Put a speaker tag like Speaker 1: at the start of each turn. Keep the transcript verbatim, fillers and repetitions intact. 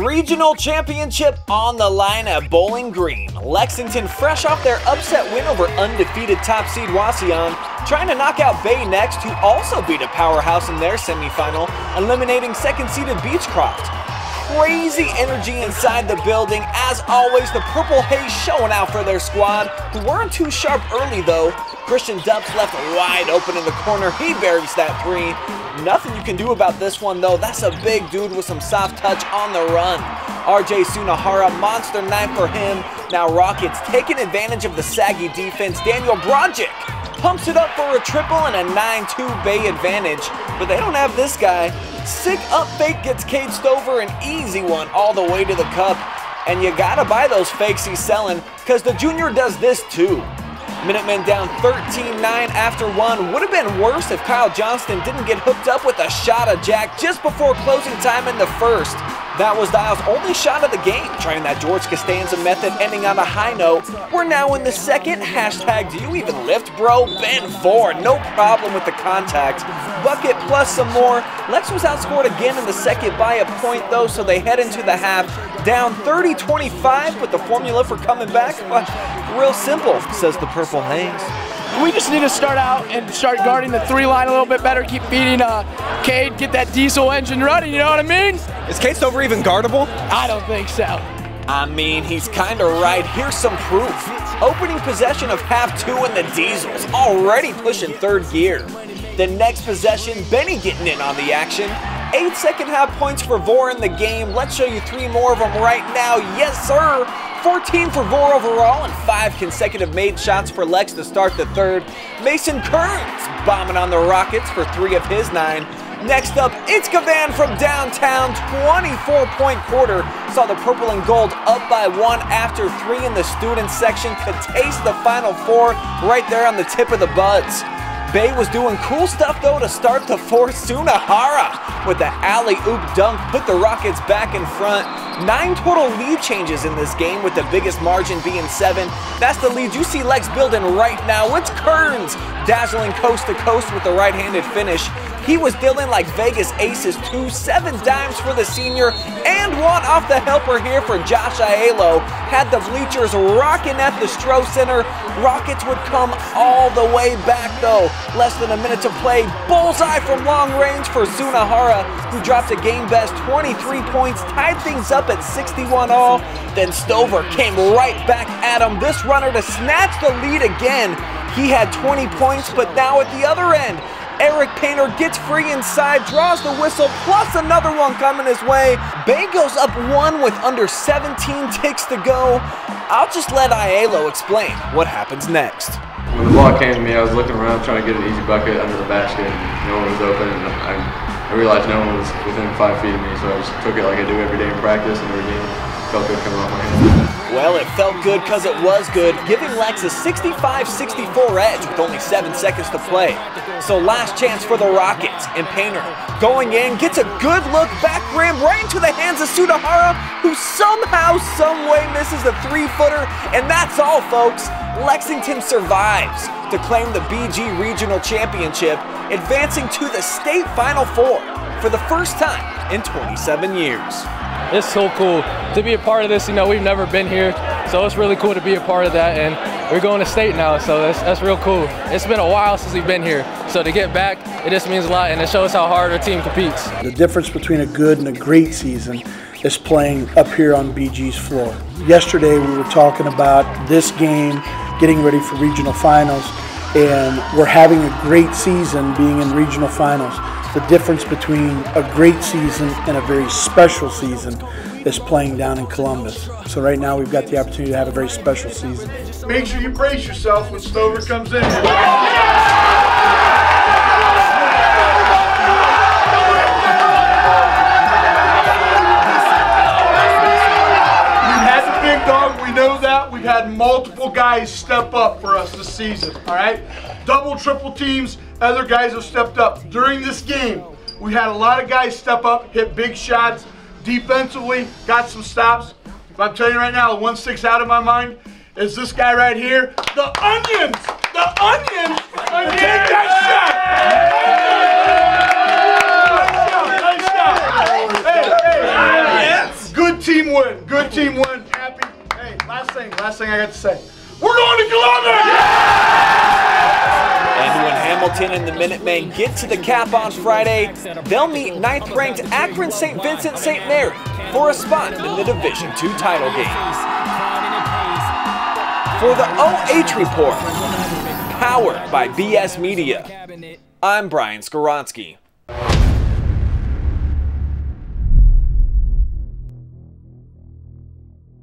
Speaker 1: Regional championship on the line at Bowling Green. Lexington, fresh off their upset win over undefeated top seed Wauseon, trying to knock out Bay next, who also beat a powerhouse in their semifinal, eliminating second-seeded Beechcroft. Crazy energy inside the building. As always, the Purple Haze showing out for their squad, who weren't too sharp early though. Christian Dubs left wide open in the corner. He buries that three. Nothing you can do about this one though. That's a big dude with some soft touch on the run. R J Sunahara, monster night for him. Now Rockets taking advantage of the saggy defense. Daniel Brodjic pumps it up for a triple and a nine two Bay advantage, but they don't have this guy. Sick up fake gets caged over, an easy one all the way to the cup. And you gotta buy those fakes he's selling, because the junior does this too. Minutemen down thirteen nine after one. Would have been worse if Kyle Johnston didn't get hooked up with a shot of Jack just before closing time in the first. That was Dial's only shot of the game, trying that George Costanza method, ending on a high note. We're now in the second. Hashtag do you even lift, bro? Ben Ford, no problem with the contact. Bucket plus some more. Lex was outscored again in the second by a point though, so they head into the half down thirty twenty-five. With the formula for coming back, well, real simple, says the Purple Haze.
Speaker 2: We just need to start out and start guarding the three line a little bit better, keep feeding uh, Cade, get that diesel engine running, you know what I mean?
Speaker 1: Is Cade Stover even guardable?
Speaker 2: I don't think so.
Speaker 1: I mean, he's kind of right. Here's some proof. Opening possession of half two and the Diesels already pushing third gear. The next possession, Benny getting in on the action. Eight second half points for Vore in the game. Let's show you three more of them right now. Yes, sir. fourteen for Vore overall and five consecutive made shots for Lex to start the third. Mason Kearns bombing on the Rockets for three of his nine. Next up, it's Gavan from downtown, twenty-four point quarter. Saw the purple and gold up by one after three in the student section. Could taste the final four right there on the tip of the buds. Bay was doing cool stuff though to start the fourth. Sunahara with the alley-oop dunk put the Rockets back in front. Nine total lead changes in this game, with the biggest margin being seven. That's the lead you see Lex building right now. It's Kearns dazzling coast to coast with the right-handed finish. He was dealing like Vegas aces too. Seven dimes for the senior and one off the helper here for Josh Aiello. Had the bleachers rocking at the Stroh Center. Rockets would come all the way back though. Less than a minute to play. Bullseye from long range for Sunahara, who dropped a game best twenty-three points, tied things up at sixty-one all. Then Stover came right back at him. This runner to snatch the lead again. He had twenty points, but now at the other end, Eric Painter gets free inside, draws the whistle, plus another one coming his way. Bay goes up one with under seventeen ticks to go. I'll just let Aiello explain what happens next.
Speaker 3: When the ball came to me, I was looking around trying to get an easy bucket under the basket, and no one was open, and I, I realized no one was within five feet of me, so I just took it like I do every day in practice, and every game felt good coming off my hands.
Speaker 1: Well, it felt good because it was good, giving Lex a sixty-five sixty-four edge with only seven seconds to play. So last chance for the Rockets, and Painter going in, gets a good look, back rim right into the hands of Sunahara, who somehow, someway misses the three-footer, and that's all, folks. Lexington survives to claim the B G Regional Championship, advancing to the state Final Four for the first time in twenty-seven years.
Speaker 2: It's so cool to be a part of this. You know, we've never been here, so it's really cool to be a part of that. And we're going to state now, so that's, that's real cool. It's been a while since we've been here, so to get back, it just means a lot, and it shows how hard our team competes.
Speaker 4: The difference between a good and a great season is playing up here on B G's floor. Yesterday we were talking about this game, getting ready for regional finals, and we're having a great season being in regional finals. The difference between a great season and a very special season is playing down in Columbus. So right now we've got the opportunity to have a very special season.
Speaker 5: Make sure you brace yourself when Stover comes in. Dog, we know that. We've had multiple guys step up for us this season, all right? Double, triple teams, other guys have stepped up. During this game, we had a lot of guys step up, hit big shots, defensively, got some stops. But I'm telling you right now, the one sticks out of my mind is this guy right here, the Onions, the Onions, take that shot. Nice shot, nice shot. Hey, hey, good everyone happy. Hey, last thing, last thing I got to say. We're going to Columbus!
Speaker 1: And when Hamilton and the Minutemen get to the Cap on Friday, they'll meet ninth-ranked Akron Saint Vincent Saint Mary for a spot in the Division two title game. For the O H Report, powered by B S Media, I'm Brian Skoronsky.